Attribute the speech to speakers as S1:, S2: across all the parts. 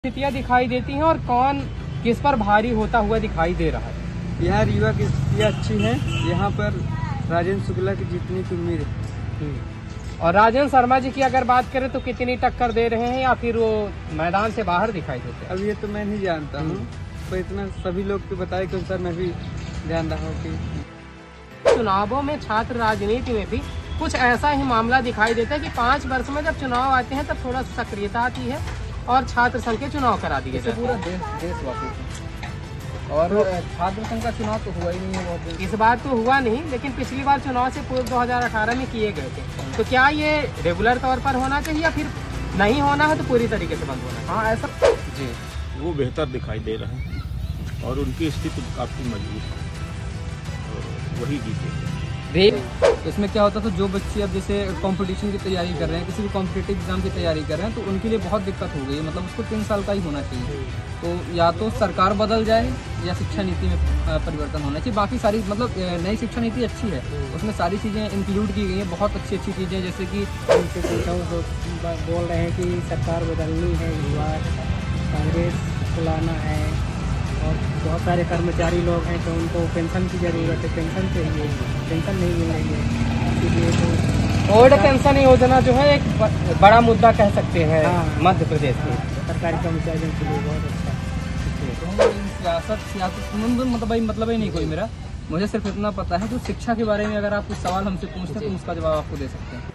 S1: स्थितियाँ दिखाई देती हैं और कौन किस पर भारी होता हुआ दिखाई दे रहा है।
S2: यहाँ रीवा की स्थितियाँ अच्छी हैं। यहाँ पर राजेंद्र शुक्ला की जीतने की उम्मीद है।
S1: और राजेंद्र शर्मा जी की अगर बात करें तो कितनी टक्कर दे रहे हैं या फिर वो मैदान से बाहर दिखाई देते हैं?
S2: अब ये तो मैं नहीं जानता हूँ, तो इतना सभी लोग के बताए के अनुसार मैं भी जान रहा हूँ कि
S1: चुनावों में छात्र राजनीति में भी कुछ ऐसा ही मामला दिखाई देता है कि 5 वर्ष में जब चुनाव आते हैं तब थोड़ा सक्रियता आती है और छात्र संघ के चुनाव करा दिए जाते हैं।
S2: पूरा देशवासी और छात्र संघ का चुनाव तो हुआ ही नहीं है बहुत।
S1: इस बार तो हुआ नहीं, लेकिन पिछली बार चुनाव से पूर्व 2018 में किए गए थे। तो क्या ये रेगुलर तौर पर होना चाहिए या फिर नहीं होना है तो पूरी तरीके से बंद होना है?
S2: हाँ ऐसा
S1: जी,
S3: वो बेहतर दिखाई दे रहे हैं और उनकी स्थिति काफ़ी मजबूत है, तो वही जीतेंगे।
S2: इसमें क्या होता था, जो बच्चे अब जैसे कंपटीशन की तैयारी कर रहे हैं, किसी भी कॉम्पिटिटिव एग्जाम की तैयारी कर रहे हैं, तो उनके लिए बहुत दिक्कत हो गई है। मतलब उसको 3 साल का ही होना चाहिए। तो या तो सरकार बदल जाए या शिक्षा नीति में परिवर्तन होना चाहिए। बाकी सारी मतलब नई शिक्षा नीति अच्छी है, उसमें सारी चीज़ें इंक्लूड की गई हैं, बहुत अच्छी अच्छी चीज़ें, जैसे कि
S4: उनसे पूछा तो बोल रहे हैं कि सरकार बदलनी है, इस बार कांग्रेस बुलाना है और बहुत सारे कर्मचारी लोग हैं तो उनको पेंशन की ज़रूरत है, पेंशन चाहिए, पेंशन नहीं मिल रही है, इसीलिए तो
S1: ओल्ड पेंशन योजना जो है एक बड़ा मुद्दा कह सकते हैं।
S4: हाँ,
S1: मध्य प्रदेश में
S4: सरकारी कर्मचारियों के लिए बहुत अच्छा।
S2: सियासत मतलब ही नहीं कोई मेरा। मुझे सिर्फ इतना पता है, जो शिक्षा के बारे में अगर आप कुछ सवाल हमसे पूछते हैं तो उसका जवाब आपको दे सकते हैं।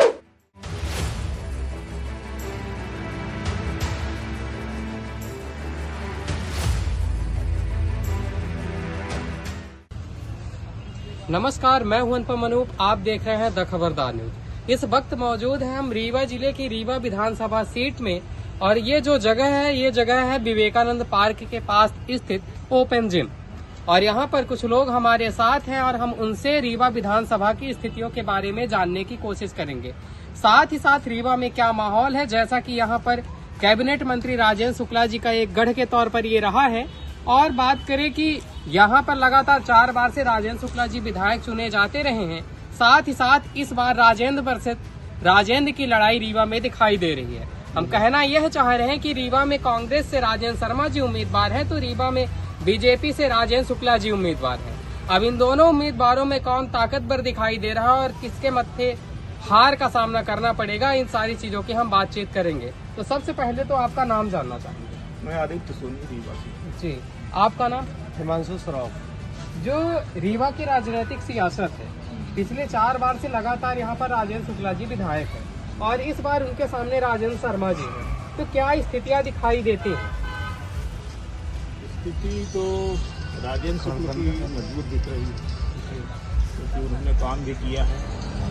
S1: नमस्कार, मैं हूं अनुपम अनूप। आप देख रहे हैं द खबरदार न्यूज। इस वक्त मौजूद है हम रीवा जिले की रीवा विधानसभा सीट में और ये जो जगह है ये जगह है विवेकानंद पार्क के पास स्थित ओपन जिम। और यहाँ पर कुछ लोग हमारे साथ हैं और हम उनसे रीवा विधानसभा की स्थितियों के बारे में जानने की कोशिश करेंगे। साथ ही साथ रीवा में क्या माहौल है, जैसा कि यहाँ पर कैबिनेट मंत्री राजेंद्र शुक्ला जी का एक गढ़ के तौर पर ये रहा है। और बात करें कि यहाँ पर लगातार 4 बार से राजेंद्र शुक्ला जी विधायक चुने जाते रहे हैं। साथ ही साथ इस बार राजेंद्र की लड़ाई रीवा में दिखाई दे रही है। हम कहना यह चाह रहे हैं कि रीवा में कांग्रेस से राजेंद्र शर्मा जी उम्मीदवार हैं तो रीवा में बीजेपी से राजेंद्र शुक्ला जी उम्मीदवार हैं। अब इन दोनों उम्मीदवारों में कौन ताकतवर दिखाई दे रहा है और किसके मत्थे हार का सामना करना पड़ेगा, इन सारी चीजों की हम बातचीत करेंगे। तो सबसे पहले तो आपका नाम जानना चाहेंगे।
S3: मैं आदित्य सोनी रीवा से।
S1: जी, आपका नाम?
S3: हिमांशु श्रॉफ।
S1: जो रीवा की राजनीतिक सियासत है, पिछले 4 बार से लगातार यहाँ पर राजेंद्र शुक्ला जी विधायक हैं और इस बार उनके सामने राजेंद्र शर्मा जी हैं। तो क्या स्थितियाँ दिखाई देती हैं?
S3: स्थिति तो राजेंद्र शुक्ला की मजबूत दिख रही है, क्योंकि उन्होंने काम भी किया है।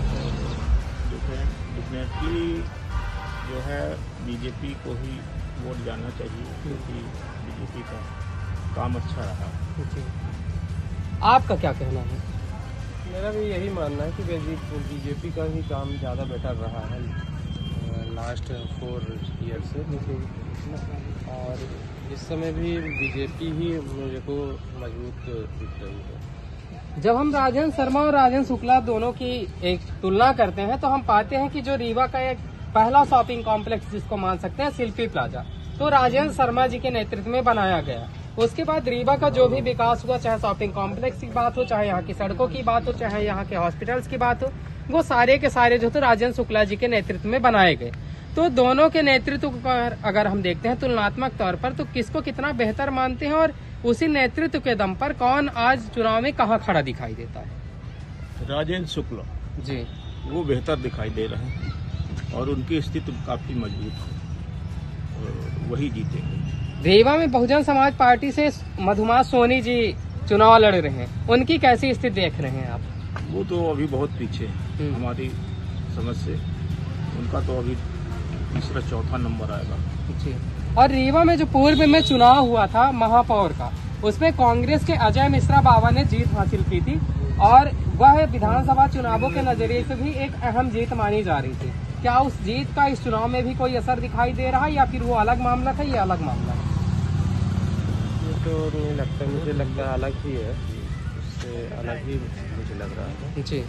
S3: डेफिनेटली जो है बीजेपी को ही वोट जाना चाहिए, क्योंकि बीजेपी का काम अच्छा रहा।
S1: आपका क्या कहना है?
S5: मेरा भी यही मानना है कि बीजेपी का ही काम ज़्यादा बेटर रहा है लास्ट 4 ईयर से। और इस समय भी बीजेपी ही मुझे को मजबूत दिख रही है।
S1: जब हम राजेंद्र शर्मा और राजेंद्र शुक्ला दोनों की एक तुलना करते हैं तो हम पाते हैं कि जो रीवा का एक पहला शॉपिंग कॉम्प्लेक्स जिसको मान सकते हैं शिल्पी प्लाजा, तो राजेंद्र शर्मा जी के नेतृत्व में बनाया गया। उसके बाद रीवा का जो भी विकास हुआ, चाहे शॉपिंग कॉम्प्लेक्स की बात हो, चाहे यहाँ की सड़कों की बात हो, चाहे यहाँ के हॉस्पिटल्स की बात हो, वो सारे के सारे जो थे राजेंद्र शुक्ला जी के नेतृत्व में बनाए गए। तो दोनों के नेतृत्व पर अगर हम देखते हैं तुलनात्मक तौर पर, तो किसको कितना बेहतर मानते हैं और उसी नेतृत्व के दम पर कौन आज चुनाव में कहाँ खड़ा दिखाई देता है?
S3: राजेंद्र शुक्ला
S1: जी,
S3: वो बेहतर दिखाई दे रहे हैं और उनकी स्थिति काफ़ी मजबूत है, और वही जीतेंगे।
S1: रीवा में बहुजन समाज पार्टी से मधुमा सोनी जी चुनाव लड़ रहे हैं, उनकी कैसी स्थिति देख रहे हैं आप?
S3: वो तो अभी बहुत पीछे है हमारी समझ से। उनका तो अभी 3-4 नंबर आएगा।
S1: जी। और रीवा में जो पूर्व में चुनाव हुआ था महापौर का, उसमें कांग्रेस के अजय मिश्रा बाबा ने जीत हासिल की थी और वह विधानसभा चुनावों के नजरिए से भी एक अहम जीत मानी जा रही थी। क्या उस जीत का इस चुनाव में भी कोई असर दिखाई दे रहा है या फिर वो अलग मामला था? ये अलग मामला है।
S5: ये तो नहीं लगता, मुझे लगता है अलग ही है, उससे अलग ही मुझे लग रहा है।
S1: जी,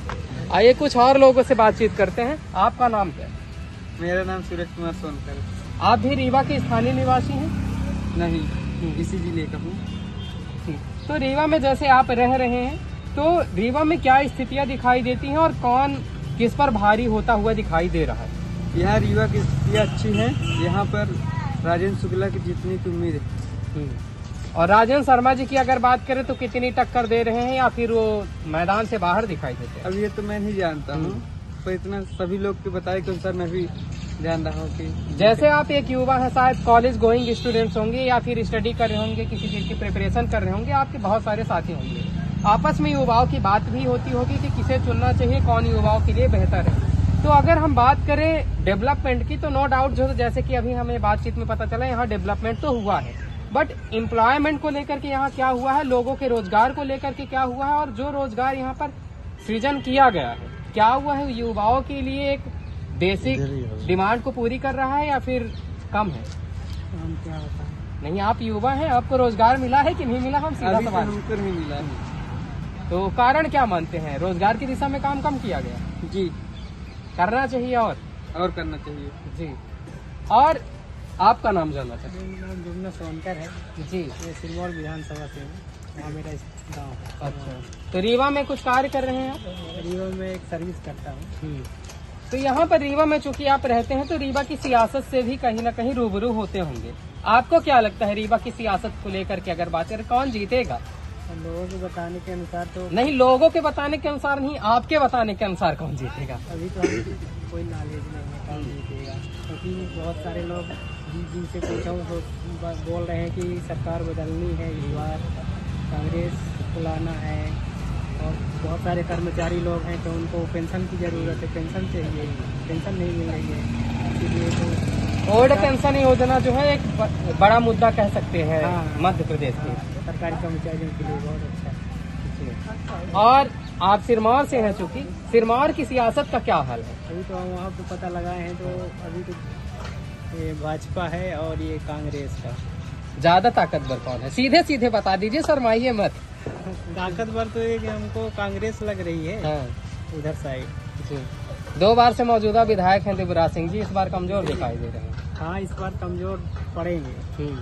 S1: आइए कुछ और लोगों से बातचीत करते हैं। आपका नाम क्या है?
S2: मेरा नाम सूरज कुमार सोनकर।
S1: आप भी रीवा के स्थानीय निवासी हैं?
S2: नहीं, इसी जिले का हूँ।
S1: तो रीवा में जैसे आप रह रहे हैं, तो रीवा में क्या स्थितियां दिखाई देती हैं और कौन किस पर भारी होता हुआ दिखाई दे रहा है?
S2: यहाँ रीवा की स्थितियाँ अच्छी हैं। यहाँ पर राजेंद्र शुक्ला की जीतने की उम्मीद है।
S1: और राजेंद्र शर्मा जी की अगर बात करें तो कितनी टक्कर दे रहे हैं या फिर वो मैदान से बाहर दिखाई देते हैं?
S2: अब ये तो मैं नहीं जानता हूँ, पर इतना सभी लोग के बताए के अनुसार मैं भी जान रहा हूँ कि
S1: जैसे आप एक युवा हैं, शायद कॉलेज गोइंग स्टूडेंट्स होंगे या फिर स्टडी कर रहे होंगे, किसी चीज की प्रिपरेशन कर रहे होंगे, आपके बहुत सारे साथी होंगे। आपस में युवाओं की बात भी होती होगी कि किसे चुनना चाहिए, कौन युवाओं के लिए बेहतर है। तो अगर हम बात करें डेवलपमेंट की, तो नो डाउट जो जैसे कि अभी हमें बातचीत में पता चला, यहाँ डेवलपमेंट तो हुआ है, बट एम्प्लॉयमेंट को लेकर के यहाँ क्या हुआ है, लोगों के रोजगार को लेकर के क्या हुआ है, और जो रोजगार यहाँ पर सृजन किया गया है क्या हुआ है, युवाओं के लिए एक बेसिक डिमांड को पूरी कर रहा है या फिर कम है?
S4: हम क्या बताएं?
S1: नहीं, आप युवा हैं, आपको रोजगार मिला है कि नहीं मिला, हम सीधा
S2: अभी तो
S1: सवाल।
S2: हमको नहीं मिला है।
S1: तो कारण क्या मानते हैं? रोजगार की दिशा में काम कम किया गया,
S2: जी,
S1: करना चाहिए और
S2: करना चाहिए।
S1: जी। और आपका नाम जानना चाहिए?
S4: मेरा नाम जुगना सोनकर है।
S1: जी।
S4: ये सिरमौर विधानसभा से हूँ, वहाँ मेरा गाँव है।
S1: अच्छा, तो रीवा में कुछ कार्य कर रहे हैं आप?
S4: रीवा में एक सर्विस करता हूँ।
S1: तो यहाँ पर रीवा में चूंकि आप रहते हैं, तो रीवा की सियासत से भी कहीं ना कहीं रूबरू होते होंगे। आपको क्या लगता है रीवा की सियासत को लेकर के अगर बात करें, कौन जीतेगा?
S4: लोगों के बताने के अनुसार तो
S1: नहीं, लोगों के बताने के अनुसार नहीं, आपके बताने के अनुसार कौन जीतेगा?
S4: अभी तो हम कोई नॉलेज नहीं है कौन जीतेगा, क्योंकि बहुत सारे लोग जिनसे पूछा हूँ तो बोल रहे हैं कि सरकार बदलनी है इस बार, कांग्रेस को लाना है, और बहुत सारे कर्मचारी लोग हैं तो उनको पेंशन की ज़रूरत है, पेंशन चाहिए, पेंशन नहीं मिल रही है, इसीलिए तो
S1: ओल्ड पेंशन योजना जो है एक बड़ा मुद्दा कह सकते हैं
S4: हाँ।
S1: मध्य प्रदेश के।
S4: सरकारी कर्मचारियों के लिए बहुत अच्छा है।
S1: और आप सिरमौर से हैं, चूंकि सिरमौर की सियासत का क्या हाल है?
S4: अभी तो हम वहाँ पे पता लगाए हैं, तो अभी तो ये भाजपा है और ये कांग्रेस का।
S1: ज्यादा ताकतवर कौन है? सीधे सीधे बता दीजिए, शर्माइए मत।
S4: ताकतवर तो ये कि हमको कांग्रेस लग रही है,
S1: हाँ।
S4: उधर साइड।
S1: जी। 2 बार से मौजूदा विधायक हैं दिव्यराज सिंह जी, इस बार कमजोर दिखाई दे रहे हैं।
S4: हाँ, इस बार कमजोर पड़ेंगे,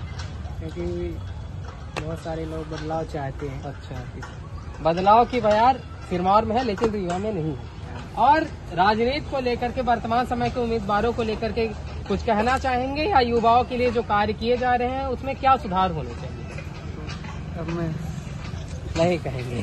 S4: क्योंकि बहुत सारे लोग बदलाव चाहते हैं।
S1: अच्छा, बदलाव की बयार सिरमौर में है लेकिन रीवा में नहीं है। और राजनीति को लेकर के, वर्तमान समय के उम्मीदवारों को लेकर के कुछ कहना चाहेंगे, या युवाओं के लिए जो कार्य किए जा रहे हैं उसमें क्या सुधार होने चाहिए?
S2: अब मैं
S1: नहीं कहेंगे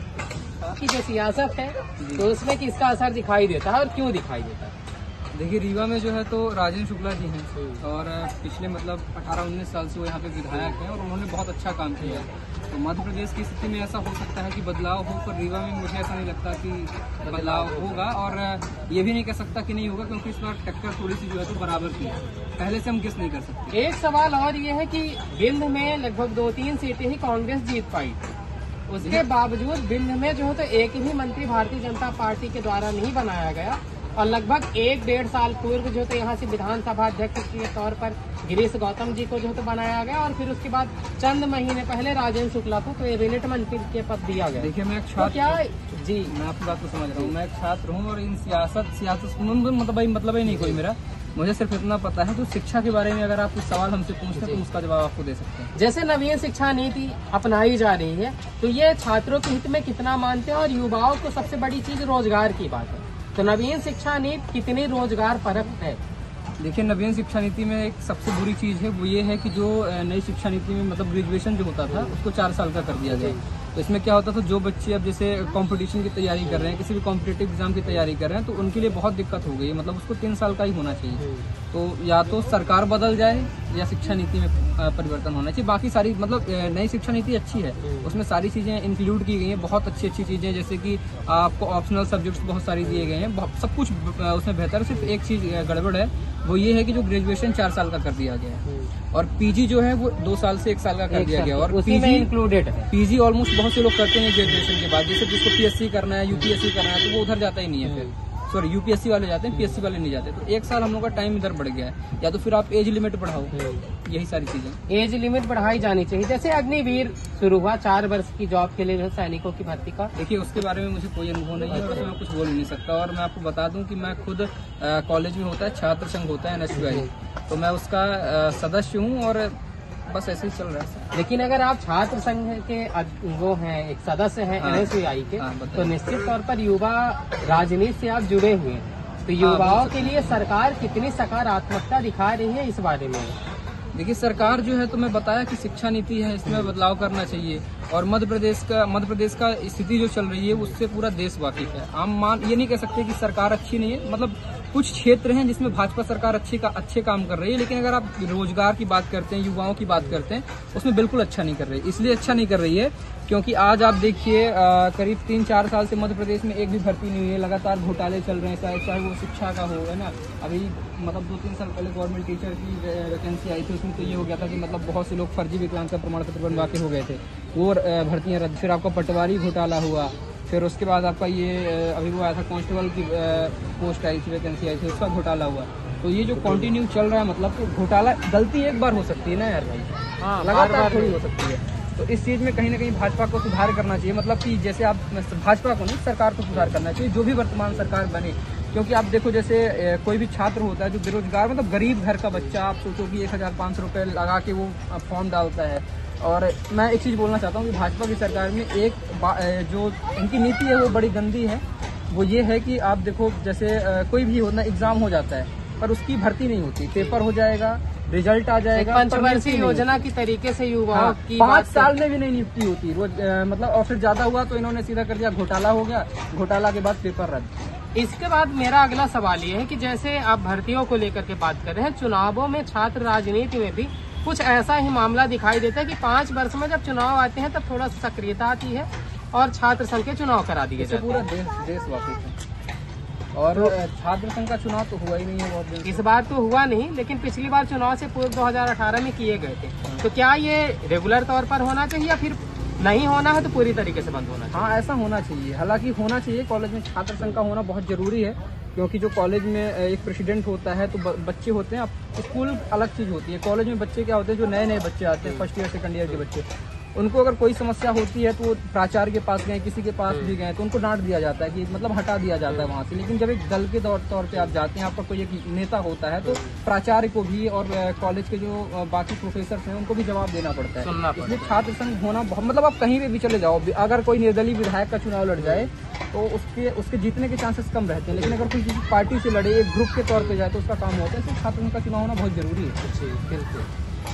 S1: कि जो सियासत है तो उसमें किसका असर दिखाई देता है और क्यों दिखाई देता है?
S2: देखिए, रीवा में जो है तो राजेंद्र शुक्ला जी हैं, और पिछले मतलब 18-19 साल से वो यहाँ पे विधायक हैं और उन्होंने बहुत अच्छा काम किया है। तो मध्य प्रदेश की स्थिति में ऐसा हो सकता है कि बदलाव हो, पर रीवा में मुझे ऐसा नहीं लगता कि बदलाव होगा, और ये भी नहीं कह सकता कि नहीं होगा, क्योंकि इस बार टक्कर थोड़ी सी जो है तो बराबर की है। पहले से हम किस नहीं कर सकते।
S1: एक सवाल और ये है कि बिंद में लगभग 2-3 सीटें ही कांग्रेस जीत पाई, उसके बावजूद बिंद में जो है तो एक ही मंत्री भारतीय जनता पार्टी के द्वारा नहीं बनाया गया, और लगभग 1-1.5 साल पूर्व जो तो यहाँ से विधानसभा अध्यक्ष के तौर पर गिरीश गौतम जी को जो तो बनाया गया, और फिर उसके बाद चंद महीने पहले राजेंद्र शुक्ला को कैबिनेट मंत्री के पद दिया गया।
S2: देखिए, मैं एक
S1: तो
S2: छात्र,
S1: क्या जी,
S2: मैं आपकी बात को समझ रहा हूँ, मैं एक छात्र हूँ, और इन सियासत मतलब ही नहीं कोई मेरा। मुझे सिर्फ इतना पता है, तो शिक्षा के बारे में अगर आप कुछ सवाल हमसे पूछते हैं तो उसका जवाब आपको दे सकते हैं।
S1: जैसे नवीन शिक्षा नीति अपनाई जा रही है, तो ये छात्रों के हित में कितना मानते हैं? और युवाओं को सबसे बड़ी चीज रोजगार की बात है, तो नवीन शिक्षा नीति कितनी रोजगार परक है?
S2: देखिए, नवीन शिक्षा नीति में एक सबसे बुरी चीज़ है, वो ये है कि जो नई शिक्षा नीति में मतलब ग्रेजुएशन जो होता था उसको 4 साल का कर दिया गया। तो इसमें क्या होता था, जो बच्चे अब जैसे कंपटीशन की तैयारी कर रहे हैं, किसी भी कॉम्पिटिटिव एग्जाम की तैयारी कर रहे हैं, तो उनके लिए बहुत दिक्कत हो गई है, मतलब उसको 3 साल का ही होना चाहिए। तो या तो सरकार बदल जाए या शिक्षा नीति में परिवर्तन होना चाहिए। बाकी सारी मतलब नई शिक्षा नीति अच्छी है, उसमें सारी चीज़ें इंक्लूड की गई हैं, बहुत अच्छी चीज़ें, जैसे कि आपको ऑप्शनल सब्जेक्ट्स बहुत सारी दिए गए हैं, सब कुछ उसमें बेहतर है। सिर्फ एक चीज़ गड़बड़ है, वो ये है कि जो ग्रेजुएशन 4 साल का कर दिया गया है, और पीजी जो है वो 2 साल से 1 साल का कर दिया गया, और
S1: पीजी इंक्लूडेड है।
S2: पीजी ऑलमोस्ट बहुत से लोग करते हैं ग्रेजुएशन के बाद, जैसे जिसको पीएससी करना है, यूपीएससी करना है, तो वो उधर जाता ही नहीं है फिर। सॉरी यूपीएससी वाले जाते हैं, पीएससी वाले नहीं जाते। तो 1 साल हम लोग का टाइम इधर बढ़ गया है। या तो फिर आप एज लिमिट बढ़ाओ, यही सारी चीजें।
S1: एज लिमिट बढ़ाई जानी चाहिए। जैसे अग्निवीर शुरू हुआ 4 वर्ष की जॉब के लिए जो सैनिकों की भर्ती का,
S2: देखिए उसके बारे में मुझे कोई अनुभव नहीं है और मैं कुछ बोल नहीं सकता। और मैं आपको बता दूं कि मैं खुद कॉलेज में होता है छात्र संघ होता है NSUI, तो मैं उसका सदस्य हूँ और बस ऐसे ही चल रहा है।
S1: लेकिन अगर आप छात्र संघ के वो हैं, एक सदस्य हैं NSUI के, तो निश्चित तौर पर युवा राजनीति से आप जुड़े हुए हैं, तो युवाओं के लिए सरकार कितनी सकारात्मकता दिखा रही है इस बारे में?
S2: देखिए सरकार जो है, तो मैं बताया कि शिक्षा नीति है, इसमें बदलाव करना चाहिए। और मध्य प्रदेश का स्थिति जो चल रही है उससे पूरा देश वाकिफ है। ये नहीं कह सकते कि सरकार अच्छी नहीं है, मतलब कुछ क्षेत्र हैं जिसमें भाजपा सरकार अच्छे काम कर रही है, लेकिन अगर आप रोजगार की बात करते हैं, युवाओं की बात करते हैं, उसमें बिल्कुल अच्छा नहीं कर रही है। इसलिए अच्छा नहीं कर रही है क्योंकि आज आप देखिए करीब 3-4 साल से मध्य प्रदेश में एक भी भर्ती नहीं हुई है, लगातार घोटाले चल रहे हैं, चाहे वो शिक्षा का हो, है ना। अभी मतलब 2-3 साल पहले गवर्नमेंट टीचर की वैकेंसी आई थी, उसमें तो ये हो गया था कि मतलब बहुत से लोग फर्जी विकलांगता प्रमाण पत्र बनवा के हो गए थे, वो भर्तियां रद्द। फिर आपका पटवारी घोटाला हुआ, फिर उसके बाद आपका ये अभी वो आया था कांस्टेबल की पोस्ट आई थी, वैकेंसी आई थी, उसका घोटाला हुआ। तो ये जो कंटिन्यू चल रहा है, मतलब तो घोटाला, गलती एक बार हो सकती है ना यार भाई,
S1: हाँ,
S2: लगातार थोड़ी हो सकती है। तो इस चीज में कहीं ना कहीं भाजपा को सुधार करना चाहिए। मतलब कि जैसे आप भाजपा को नहीं, सरकार को सुधार करना चाहिए, जो भी वर्तमान सरकार बने। क्योंकि आप देखो जैसे कोई भी छात्र होता है जो बेरोजगार, मतलब गरीब घर का बच्चा, आप सोचो कि 1500 रुपये लगा के वो फॉर्म डालता है। और मैं एक चीज़ बोलना चाहता हूँ कि भाजपा की सरकार में एक जो इनकी नीति है वो बड़ी गंदी है। वो ये है कि आप देखो जैसे कोई भी होना एग्जाम हो जाता है पर उसकी भर्ती नहीं होती, पेपर हो जाएगा, रिजल्ट आ जाएगा,
S1: पंचवर्षीय योजना की तरीके से युवाओं की
S2: 5 साल में भी नहीं नियुक्ति होती रोज, मतलब और फिर ज्यादा हुआ तो इन्होंने सीधा कर दिया घोटाला हो गया, घोटाला के बाद पेपर रद्द।
S1: इसके बाद मेरा अगला सवाल ये है कि जैसे आप भर्तियों को लेकर के बात कर रहे हैं, चुनावों में छात्र राजनीति में भी कुछ ऐसा ही मामला दिखाई देता है कि 5 वर्ष में जब चुनाव आते हैं तब थोड़ा सक्रियता आती है और छात्र संघ के चुनाव करा दिए जाते हैं।
S2: पूरा देश वाकिफ है। और छात्र संघ का चुनाव तो हुआ ही नहीं है बहुत दिन।
S1: इस बार तो हुआ नहीं, लेकिन पिछली बार चुनाव से पूर्व 2018 में किए गए थे। तो क्या ये रेगुलर तौर पर होना चाहिए या फिर नहीं होना है तो पूरी तरीके से बंद होना चाहिए?
S2: हाँ, ऐसा होना चाहिए। हालांकि होना चाहिए, कॉलेज में छात्र संघ का होना बहुत जरूरी है, क्योंकि जो कॉलेज में एक प्रेसिडेंट होता है तो बच्चे होते हैं। अब स्कूल अलग चीज होती है, कॉलेज में बच्चे क्या होते हैं, जो नए बच्चे आते हैं, फर्स्ट ईयर सेकंड ईयर के बच्चे, उनको अगर कोई समस्या होती है तो प्राचार्य के पास गए, किसी के पास भी गए, तो उनको डांट दिया जाता है कि मतलब हटा दिया जाता है वहाँ से। लेकिन जब एक दल के तौर पे आप जाते हैं, आपका कोई एक नेता होता है, तो प्राचार्य को भी और कॉलेज के जो बाकी प्रोफेसर हैं उनको भी जवाब देना पड़ता है। इसलिए छात्र संघ होना बहुत, मतलब आप कहीं पे भी चले जाओ, अगर कोई निर्दलीय विधायक का चुनाव लड़ जाए तो उसके जीतने के चांसेस कम रहते हैं। लेकिन अगर कोई किसी पार्टी से लड़े, एक ग्रुप के तौर पे जाए, तो उसका काम होता है। इसलिए छात्र संघ का चुनाव होना बहुत जरूरी है।
S1: बिल्कुल।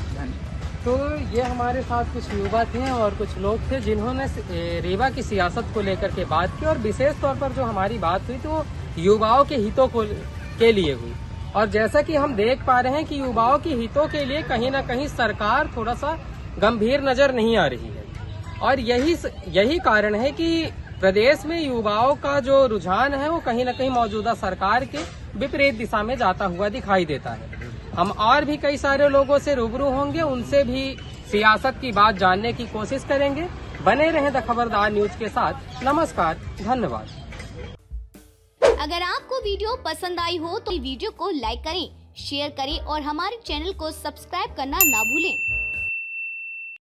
S1: तो ये हमारे साथ कुछ युवा थे और कुछ लोग थे जिन्होंने रीवा की सियासत को लेकर के बात की, और विशेष तौर पर जो हमारी बात हुई तो युवाओं के हितों के लिए हुई। और जैसा कि हम देख पा रहे हैं कि युवाओं के हितों के लिए कहीं ना कहीं सरकार थोड़ा सा गंभीर नजर नहीं आ रही है। और यही कारण है कि प्रदेश में युवाओं का जो रुझान है वो कहीं ना कहीं मौजूदा सरकार के विपरीत दिशा में जाता हुआ दिखाई देता है। हम और भी कई सारे लोगों से रूबरू होंगे, उनसे भी सियासत की बात जानने की कोशिश करेंगे। बने रहें द खबरदार न्यूज के साथ। नमस्कार, धन्यवाद।
S6: अगर आपको वीडियो पसंद आई हो तो वीडियो को लाइक करें, शेयर करें और हमारे चैनल को सब्सक्राइब करना ना भूलें।